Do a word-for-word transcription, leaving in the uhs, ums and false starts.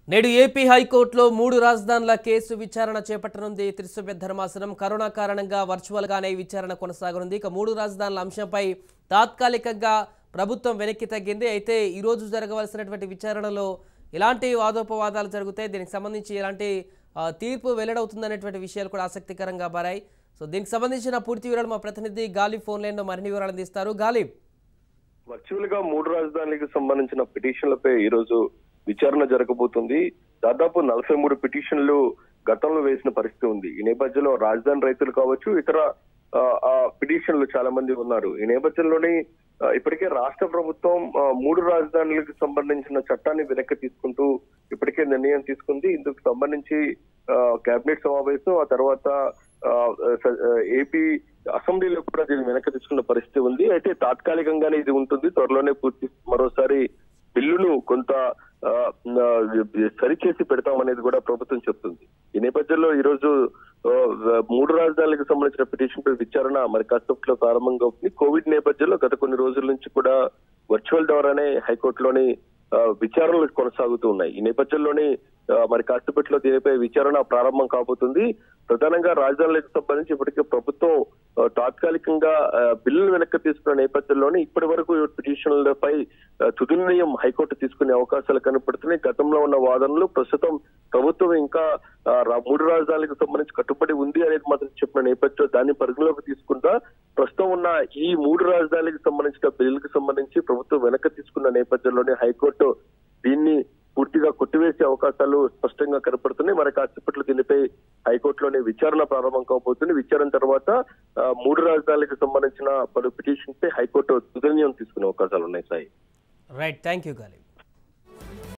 నేడు ఏపీ హైకోర్టులో మూడు రాజధానుల కేసు విచారణ చేపట్టనుంది త్రిసభ్య ధర్మాసనం. కరోనా కారణంగా వర్చువల్ గానే విచారణ కొనసాగనుంది. ఇక మూడు రాజధానుల అంశంపై తాత్కాలికంగా ప్రభుత్వం వెనక్కి తగ్గింది. అయితే ఈ రోజు జరగవలసినటువంటి విచారణలో ఎలాంటి వాదోపవాదాలు జరుగుతాయి, దీనికి సంబంధించి ఎలాంటి తీర్పు వెల్లడవుతుందనేటువంటి విషయాలు కూడా ఆసక్తికరంగా మారాయి. సో దీనికి సంబంధించిన పూర్తి వివరాలు మా ప్రతినిధి గాలిబ్ ఫోన్ లైన్ లో మరిన్ని వివరాలు అందిస్తారు. గాలిబ్, వర్చువల్ గా మూడు రాజధానులకు సంబంధించిన పిటిషన్లపై ఈ రోజు విచారణ జరగబోతుంది. దాదాపు నలభై మూడు పిటిషన్లు గతంలో వేసిన పరిస్థితి ఉంది. ఈ నేపథ్యంలో రాజధాని రైతులు కావచ్చు, ఇతర పిటిషన్లు చాలా మంది ఉన్నారు. ఈ నేపథ్యంలోనే ఇప్పటికే రాష్ట్ర ప్రభుత్వం మూడు రాజధానులకు సంబంధించిన చట్టాన్ని వెనక్కి తీసుకుంటూ ఇప్పటికే నిర్ణయం తీసుకుంది. ఇందుకు సంబంధించి కేబినెట్ సమావేశం, ఆ తర్వాత ఏపీ అసెంబ్లీలో కూడా దీన్ని వెనక్కి తీసుకున్న పరిస్థితి ఉంది. అయితే తాత్కాలికంగానే ఇది ఉంటుంది. త్వరలోనే పూర్తి మరోసారి బిల్లును కొంత సరిచేసి పెడతామనేది కూడా ప్రభుత్వం చెప్తుంది. ఈ నేపథ్యంలో ఈ రోజు మూడు రాజధానులకు సంబంధించిన పిటిషన్ పై విచారణ మరి కాసేపట్లో ప్రారంభంగా అవుతుంది. కోవిడ్ నేపథ్యంలో గత కొన్ని రోజుల నుంచి కూడా వర్చువల్ ద్వారానే హైకోర్టులోని విచారణలు కొనసాగుతూ ఉన్నాయి. ఈ నేపథ్యంలోనే మరి కాసేపట్లో దీనిపై విచారణ ప్రారంభం కాబోతుంది. ప్రధానంగా రాజధానులకు సంబంధించి ఇప్పటికే ప్రభుత్వం తాత్కాలికంగా బిల్లులు వెనక్కి తీసుకున్న నేపథ్యంలోనే ఇప్పటి వరకు పిటిషన్లపై తుది నిర్ణయం హైకోర్టు తీసుకునే అవకాశాలు కనపడుతున్నాయి. గతంలో ఉన్న వాదనలు ప్రస్తుతం ప్రభుత్వం ఇంకా మూడు రాజధానులకు సంబంధించి కట్టుబడి ఉంది అనేది మాత్రం చెప్పిన నేపథ్యంలో దాన్ని పరిగణలోకి తీసుకుంటా ప్రస్తుతం ఉన్న ఈ మూడు రాజధానులకు సంబంధించిన బిల్లులకు సంబంధించి ప్రభుత్వం వెనక్కి తీసుకున్న నేపథ్యంలోనే హైకోర్టు దీన్ని పూర్తిగా కొట్టివేసే అవకాశాలు స్పష్టంగా కనపడుతున్నాయి. మరి కాసేపట్లో దీనిపై హైకోర్టులోనే విచారణ ప్రారంభం కాబోతుంది. విచారణ తర్వాత మూడు రాజధానులకు సంబంధించిన పలు పిటిషన్ పై హైకోర్టు తుది నిర్ణయం తీసుకునే అవకాశాలు ఉన్నాయి. Sai, right, thank you Ghalib.